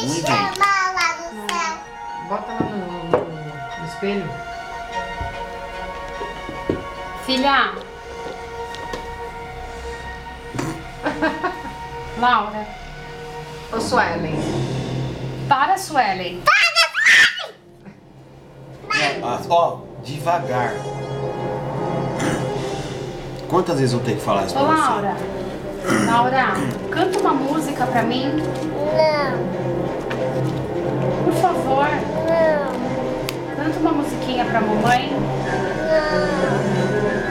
invento. Lá no céu. Bota lá no espelho. Filha. Laura. Ô, Suelen. Para, Suelen. Ó, devagar. Quantas vezes eu tenho que falar isso Ô, pra você? Laura. Laura, canta uma música pra mim. Não, Por favor. não, Canta uma musiquinha pra mamãe. não.